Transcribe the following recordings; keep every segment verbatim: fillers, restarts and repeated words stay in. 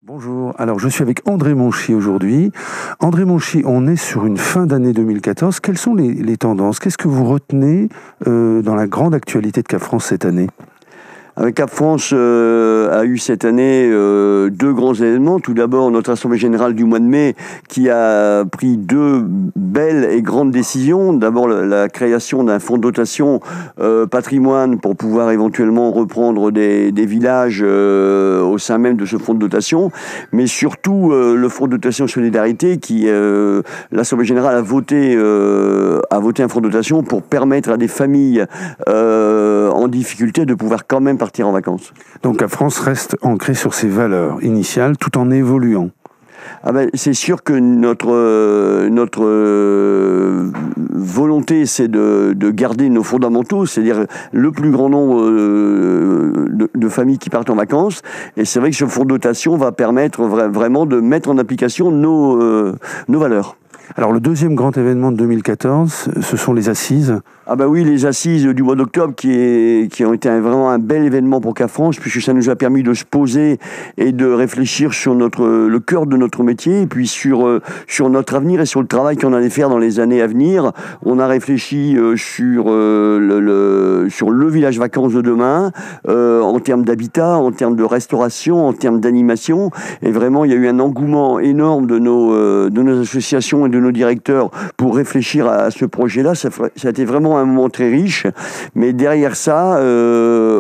Bonjour, alors je suis avec André Monchy aujourd'hui. André Monchy, on est sur une fin d'année deux mille quatorze. Quelles sont les, les tendances? Qu'est-ce que vous retenez euh, dans la grande actualité de Cap France cette année? Avec Cap France euh, a eu cette année euh, deux grands événements. Tout d'abord, notre Assemblée générale du mois de mai qui a pris deux belles et grandes décisions. D'abord, la, la création d'un fonds de dotation euh, patrimoine pour pouvoir éventuellement reprendre des, des villages euh, au sein même de ce fonds de dotation. Mais surtout, euh, le fonds de dotation solidarité qui, euh, l'Assemblée générale a voté, euh, a voté un fonds de dotation pour permettre à des familles euh, en difficulté de pouvoir quand même partir en vacances. Donc Cap France reste ancrée sur ses valeurs initiales tout en évoluant. Ah ben, c'est sûr que notre, euh, notre euh, volonté, c'est de, de garder nos fondamentaux, c'est-à-dire le plus grand nombre euh, de, de familles qui partent en vacances. Et c'est vrai que ce fonds de dotation va permettre vra- vraiment de mettre en application nos, euh, nos valeurs. Alors le deuxième grand événement de deux mille quatorze, ce sont les assises. Ah bah oui, les assises du mois d'octobre qui, est, qui ont été un, vraiment un bel événement pour Cap France, puisque ça nous a permis de se poser et de réfléchir sur notre, le cœur de notre métier, et puis sur, euh, sur notre avenir et sur le travail qu'on allait faire dans les années à venir. On a réfléchi euh, sur, euh, le, le, sur le village vacances de demain, euh, en termes d'habitat, en termes de restauration, en termes d'animation, et vraiment il y a eu un engouement énorme de nos, euh, de nos associations et de nos directeurs pour réfléchir à, à ce projet-là. Ça, ça a été vraiment un moment très riche, mais derrière ça, euh,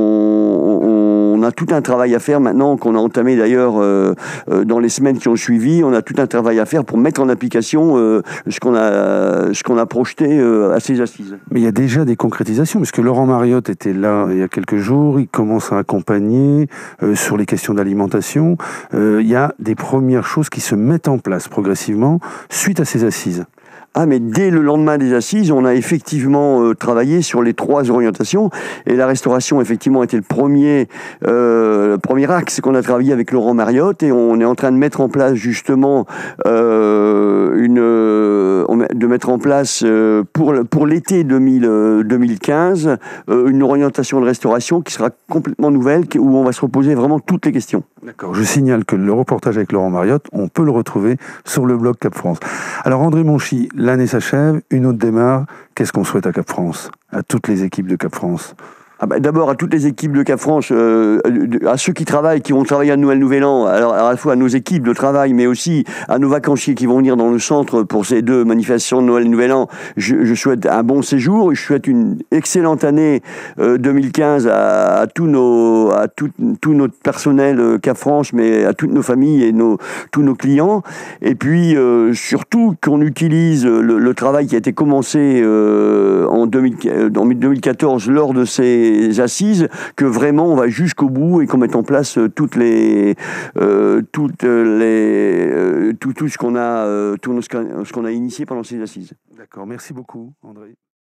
on, on a tout un travail à faire maintenant qu'on a entamé d'ailleurs euh, euh, dans les semaines qui ont suivi. On a tout un travail à faire pour mettre en application euh, ce qu'on a, ce qu'on a projeté euh, à ces assises. Mais il y a déjà des concrétisations, parce que Laurent Mariotte était là il y a quelques jours, il commence à accompagner euh, sur les questions d'alimentation. Euh, il y a des premières choses qui se mettent en place progressivement suite à ces assises. Ah, mais dès le lendemain des assises, on a effectivement euh, travaillé sur les trois orientations, et la restauration, effectivement, était le premier, euh, le premier axe qu'on a travaillé avec Laurent Mariotte, et on est en train de mettre en place, justement, euh, une, euh, de mettre en place, euh, pour, pour l'été deux mille quinze, euh, une orientation de restauration qui sera complètement nouvelle, où on va se reposer vraiment toutes les questions. D'accord, je signale que le reportage avec Laurent Mariotte, on peut le retrouver sur le blog Cap France. Alors André Monchy, l'année s'achève, une autre démarre. Qu'est-ce qu'on souhaite à Cap France, à toutes les équipes de Cap France? Ah bah d'abord à toutes les équipes de Cap France, euh, à ceux qui travaillent, qui vont travailler à Noël Nouvel An, alors à la fois à nos équipes de travail, mais aussi à nos vacanciers qui vont venir dans le centre pour ces deux manifestations de Noël Nouvel An. Je, je souhaite un bon séjour, je souhaite une excellente année euh, deux mille quinze à, à tous nos, à tout, tout notre personnel euh, Cap France, mais à toutes nos familles et nos, tous nos clients. Et puis euh, surtout qu'on utilise le, le travail qui a été commencé euh, en, deux mille, en deux mille quatorze lors de ces assises, que vraiment on va jusqu'au bout et qu'on mette en place toutes les, euh, toutes les, euh, tout, tout ce qu'on a, euh, tout ce qu'on a initié pendant ces assises. D'accord, merci beaucoup André.